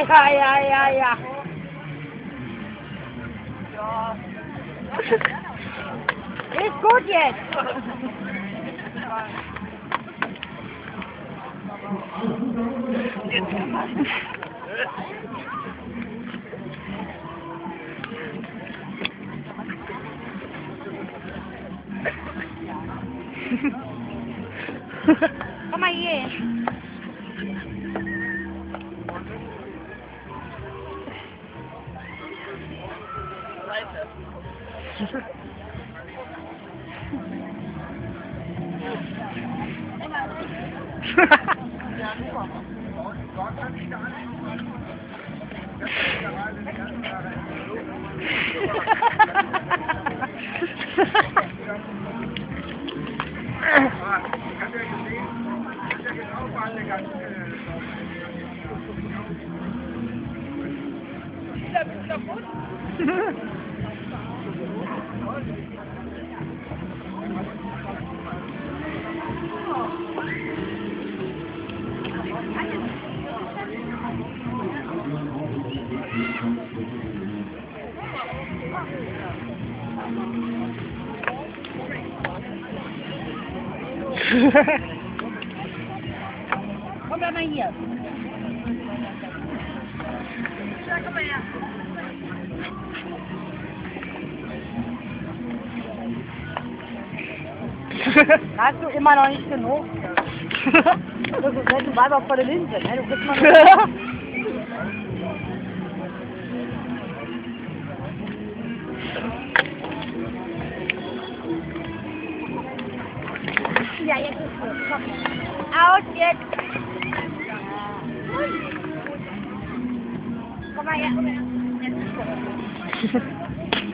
Ja. Ist gut jetzt. Komm mal hier. Komm mal hier. Ja, komm mal her. Hast du immer noch nicht genug? Das ist nett, du bleibst auch vor der Linse, ne? Du bist mal Ja, jetzt ist gut. Komm. Aus jetzt. Komm mal her. Jetzt ist gut.